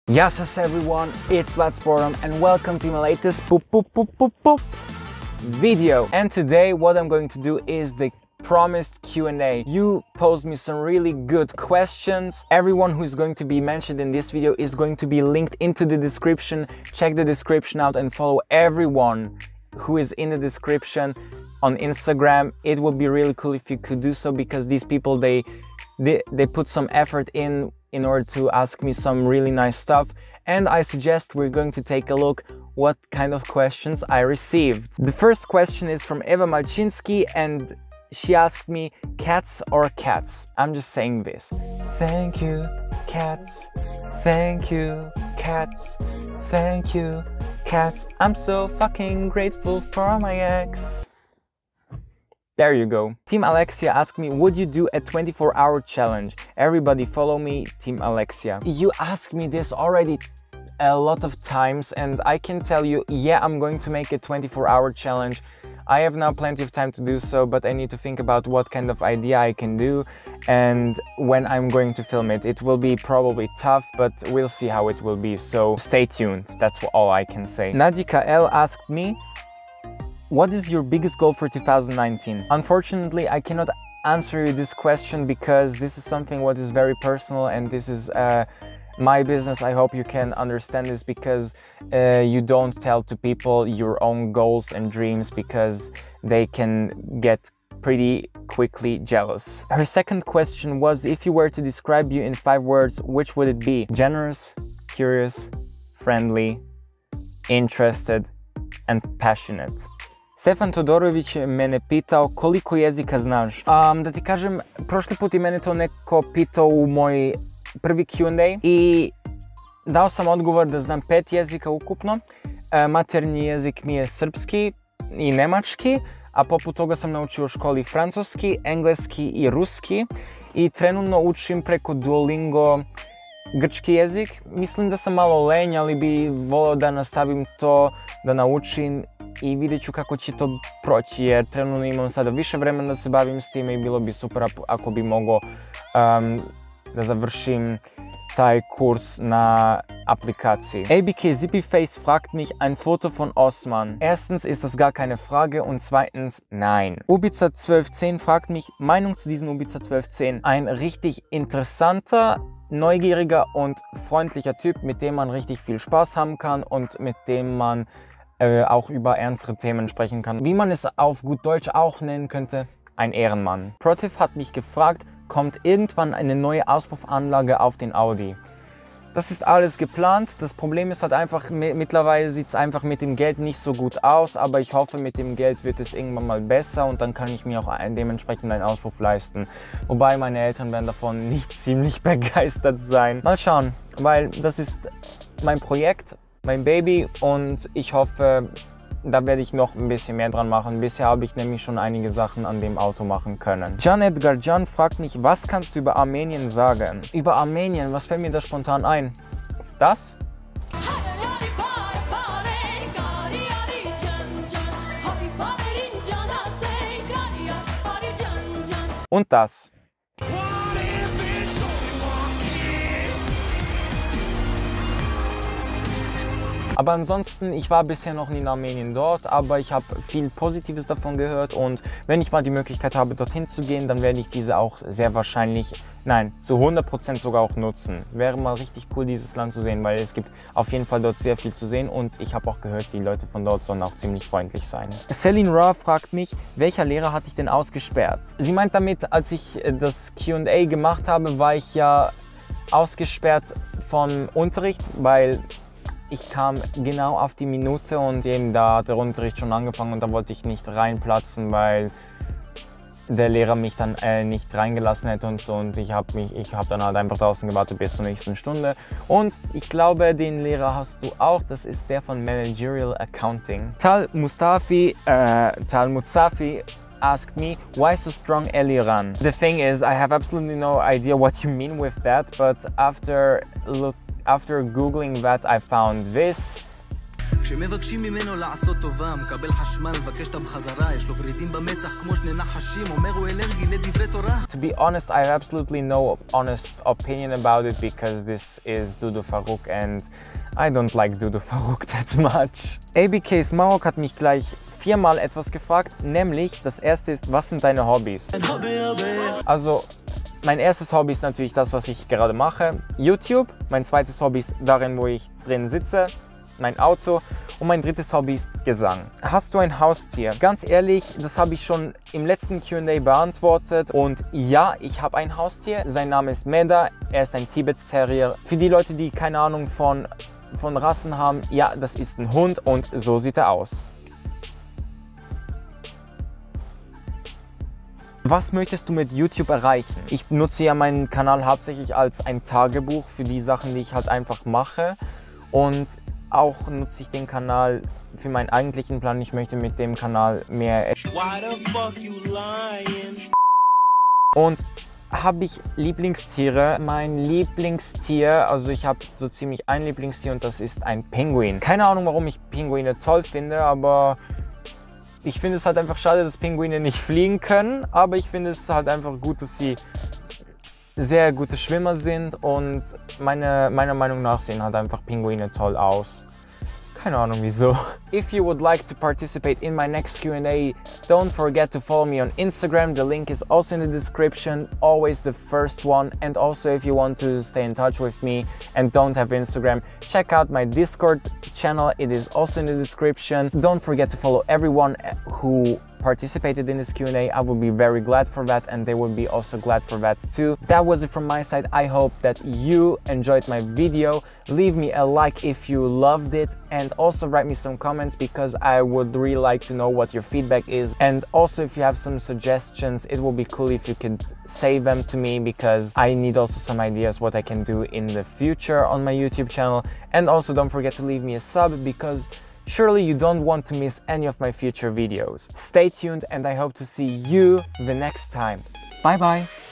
Yes, everyone, it's Vlad Sportom and welcome to my latest video. And today what I'm going to do is the promised Q&A. You posed me some really good questions. Everyone who is going to be mentioned in this video is going to be linked into the description. Check the description out and follow everyone who is in the description on Instagram. It would be really cool if you could do so, because these people, they put some effort in order to ask me some really nice stuff. And I suggest we're going to take a look what kind of questions I received. The first question is from Eva Malczynski, and she asked me, cats or cats? I'm just saying this. Thank you, cats. Thank you, cats. Thank you, cats. I'm so fucking grateful for my ex. There you go. Team Alexia asked me, would you do a 24-hour challenge? Everybody follow me, Team Alexia. You asked me this already a lot of times, and I can tell you, yeah, I'm going to make a 24-hour challenge. I have now plenty of time to do so, but I need to think about what kind of idea I can do and when I'm going to film it. It will be probably tough, but we'll see how it will be, so stay tuned. That's all I can say. Nadika L asked me, what is your biggest goal for 2019? Unfortunately, I cannot answer you this question because this is something what is very personal, and this is my business. I hope you can understand this, because you don't tell to people your own goals and dreams, because they can get pretty quickly jealous. Her second question was, if you were to describe you in 5 words, which would it be? Generous, curious, friendly, interested and passionate. Stefan Todorović mene pitao koliko jezika znaš. Da ti kažem, prošli put i mene to neko pitao u moj prvi Q&A i dao sam odgovor da znam 5 jezika ukupno. Maternji jezik mi je srpski i nemački, a poput toga sam naučio u školi francuski, engleski i ruski i trenutno učim preko Duolingo grčki jezik. Mislim da sam malo lenj, ali bi volio da nastavim to da naučim i vidjet ću kako će to proći, jer trenutno imam sada više vremena da se bavim s time i bilo bi super ako bi mogao da završim taj kurs na Applikation. ABK Zippyface fragt mich ein Foto von Osman. Erstens ist das gar keine Frage und zweitens nein. Ubica 1210 fragt mich, Meinung zu diesem Ubica 1210. Ein richtig interessanter, neugieriger und freundlicher Typ, mit dem man richtig viel Spaß haben kann und mit dem man auch über ernstere Themen sprechen kann. Wie man es auf gut Deutsch auch nennen könnte, ein Ehrenmann. Protiv hat mich gefragt, kommt irgendwann eine neue Auspuffanlage auf den Audi? Das ist alles geplant. Das Problem ist halt einfach, mittlerweile sieht es einfach mit dem Geld nicht so gut aus, aber ich hoffe, mit dem Geld wird es irgendwann mal besser und dann kann ich mir auch dementsprechend einen Auspuff leisten. Wobei meine Eltern werden davon nicht ziemlich begeistert sein. Mal schauen, weil das ist mein Projekt, mein Baby, und ich hoffe, da werde ich noch ein bisschen mehr dran machen. Bisher habe ich nämlich schon einige Sachen an dem Auto machen können. Can Edgar Can fragt mich, was kannst du über Armenien sagen? Über Armenien, was fällt mir da spontan ein? Das? Und das. Aber ansonsten, ich war bisher noch nie in Armenien dort, aber ich habe viel Positives davon gehört, und wenn ich mal die Möglichkeit habe, dorthin zu gehen, dann werde ich diese auch sehr wahrscheinlich, nein, zu 100% sogar auch nutzen. Wäre mal richtig cool, dieses Land zu sehen, weil es gibt auf jeden Fall dort sehr viel zu sehen, und ich habe auch gehört, die Leute von dort sollen auch ziemlich freundlich sein. Celine Ra fragt mich, welcher Lehrer hat dich denn ausgesperrt? Sie meint damit, als ich das Q&A gemacht habe, war ich ja ausgesperrt vom Unterricht, weil ich kam genau auf die Minute und eben da hat der Unterricht schon angefangen und da wollte ich nicht reinplatzen, weil der Lehrer mich dann nicht reingelassen hätte und so, und ich hab dann halt einfach draußen gewartet bis zur nächsten Stunde. Und ich glaube, den Lehrer hast du auch, das ist der von Managerial Accounting. Tal Mustafi asked me, why so strong Eliran? The thing is, I have absolutely no idea what you mean with that, but after Googling that, I found this. כשמבקשים ממנו לעשות טובה, מקבל חשמל, מבקש אותם בחזרה, יש לו ורידים במצח כמו שני נחשים, אומר הוא אלרגי לדברי תורה. To be honest, I have absolutely no honest opinion about it because this is Dudu Faruk and I don't like Dudu Faruk that much. ABK Smarok hat mich gleich viermal etwas gefragt, nämlich das erste ist, was sind deine Hobbys? Also, mein erstes Hobby ist natürlich das, was ich gerade mache, YouTube. Mein zweites Hobby ist darin, wo ich drin sitze, mein Auto. Und mein drittes Hobby ist Gesang. Hast du ein Haustier? Ganz ehrlich, das habe ich schon im letzten Q&A beantwortet. Und ja, ich habe ein Haustier. Sein Name ist Meda. Er ist ein Tibet Terrier. Für die Leute, die keine Ahnung von Rassen haben, ja, das ist ein Hund und so sieht er aus. Was möchtest du mit YouTube erreichen? Ich nutze ja meinen Kanal hauptsächlich als ein Tagebuch für die Sachen, die ich halt einfach mache. Und auch nutze ich den Kanal für meinen eigentlichen Plan. Ich möchte mit dem Kanal mehr... Und habe ich Lieblingstiere? Mein Lieblingstier, also ich habe so ziemlich ein Lieblingstier und das ist ein Pinguin. Keine Ahnung, warum ich Pinguine toll finde, aber ich finde es halt einfach schade, dass Pinguine nicht fliegen können. Aber ich finde es halt einfach gut, dass sie sehr gute Schwimmer sind und meiner Meinung nach sehen halt einfach Pinguine toll aus. Keine Ahnung wieso. If you would like to participate in my next Q&A, don't forget to follow me on Instagram. The link is also in the description, always the first one. And also if you want to stay in touch with me and don't have Instagram, check out my Discord channel. It is also in the description. Don't forget to follow everyone who participated in this Q&A. I would be very glad for that and they would be also glad for that too. That was it from my side. I hope that you enjoyed my video. Leave me a like if you loved it and also write me some comments because I would really like to know what your feedback is. And also if you have some suggestions, it will be cool if you could say them to me because I need also some ideas what I can do in the future on my YouTube channel. And also don't forget to leave me a sub because surely you don't want to miss any of my future videos. Stay tuned and I hope to see you the next time. Bye bye!